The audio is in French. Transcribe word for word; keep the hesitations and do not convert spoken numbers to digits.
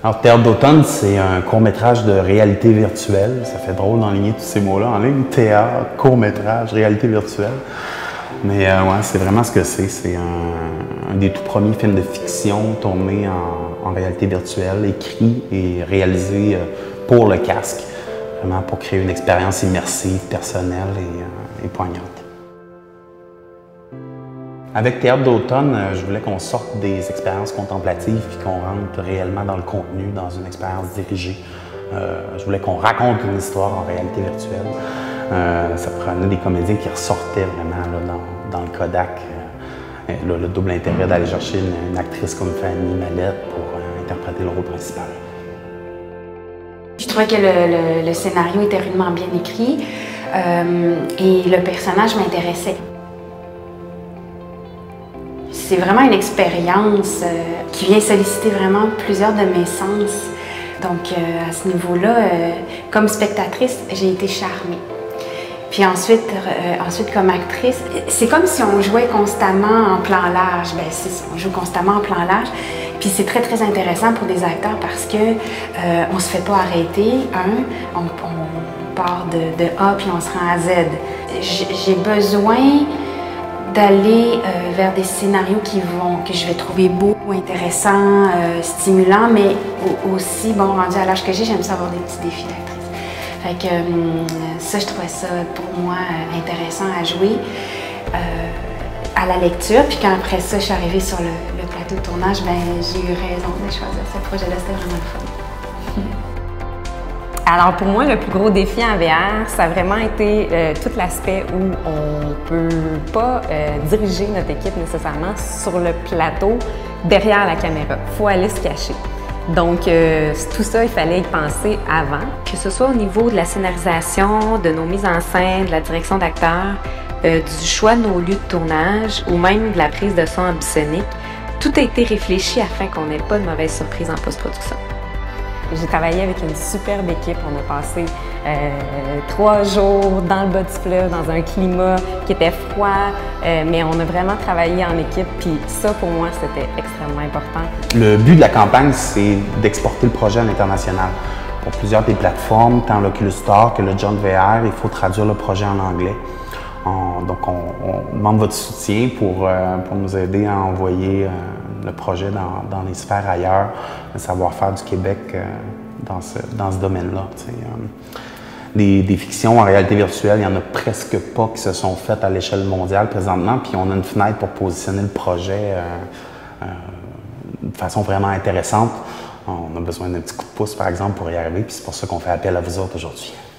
Alors, Théâtre d'automne, c'est un court-métrage de réalité virtuelle. Ça fait drôle d'enligner tous ces mots-là en ligne. Théâtre, court-métrage, réalité virtuelle. Mais euh, ouais, c'est vraiment ce que c'est. C'est un, un des tout premiers films de fiction tournés en, en réalité virtuelle, écrit et réalisé euh, pour le casque. Vraiment pour créer une expérience immersive, personnelle et, euh, et poignante. Avec Théâtre d'automne, je voulais qu'on sorte des expériences contemplatives puis qu'on rentre réellement dans le contenu, dans une expérience dirigée. Euh, je voulais qu'on raconte une histoire en réalité virtuelle. Euh, ça prenait des comédiens qui ressortaient vraiment là, dans, dans le Kodak. Euh, le, le double intérêt d'aller chercher une, une actrice comme Fanny Mallette pour euh, interpréter le rôle principal. Je trouvais que le, le, le scénario était rudement bien écrit euh, et le personnage m'intéressait. C'est vraiment une expérience euh, qui vient solliciter vraiment plusieurs de mes sens. Donc euh, à ce niveau-là, euh, comme spectatrice, j'ai été charmée. Puis ensuite, euh, ensuite comme actrice, c'est comme si on jouait constamment en plan large. Bien, c'est ça, on joue constamment en plan large. Puis c'est très, très intéressant pour des acteurs parce que euh, on se fait pas arrêter. Un, on, on part de, de A puis on se rend à Z. J'ai besoin d'aller euh, vers des scénarios qui vont, que je vais trouver beaux, intéressants, euh, stimulants, mais aussi, bon, rendu à l'âge que j'ai, j'aime ça avoir des petits défis d'actrice. Fait que euh, ça, je trouvais ça pour moi euh, intéressant à jouer, euh, à la lecture. Puis quand après ça, je suis arrivée sur le, le plateau de tournage, ben j'ai eu raison de choisir ce projet-là, c'était vraiment le fun. Alors pour moi, le plus gros défi en V R, ça a vraiment été euh, tout l'aspect où on ne peut pas euh, diriger notre équipe nécessairement sur le plateau derrière la caméra. Il faut aller se cacher. Donc euh, tout ça, il fallait y penser avant. Que ce soit au niveau de la scénarisation, de nos mises en scène, de la direction d'acteurs, euh, du choix de nos lieux de tournage ou même de la prise de son ambisonique, tout a été réfléchi afin qu'on n'ait pas de mauvaises surprises en post-production. J'ai travaillé avec une superbe équipe. On a passé euh, trois jours dans le bas du fleuve, dans un climat qui était froid, euh, mais on a vraiment travaillé en équipe. Puis ça, pour moi, c'était extrêmement important. Le but de la campagne, c'est d'exporter le projet à l'international. Pour plusieurs des plateformes, tant l'Oculus Store que le Jump V R, il faut traduire le projet en anglais. On, donc, on, on demande votre soutien pour, euh, pour nous aider à envoyer euh, le projet dans, dans les sphères ailleurs, le savoir-faire du Québec euh, dans ce, dans ce domaine-là. Euh, des, des fictions en réalité virtuelle, il n'y en a presque pas qui se sont faites à l'échelle mondiale présentement, puis on a une fenêtre pour positionner le projet euh, euh, de façon vraiment intéressante. On a besoin d'un petit coup de pouce, par exemple, pour y arriver, puis c'est pour ça qu'on fait appel à vous autres aujourd'hui.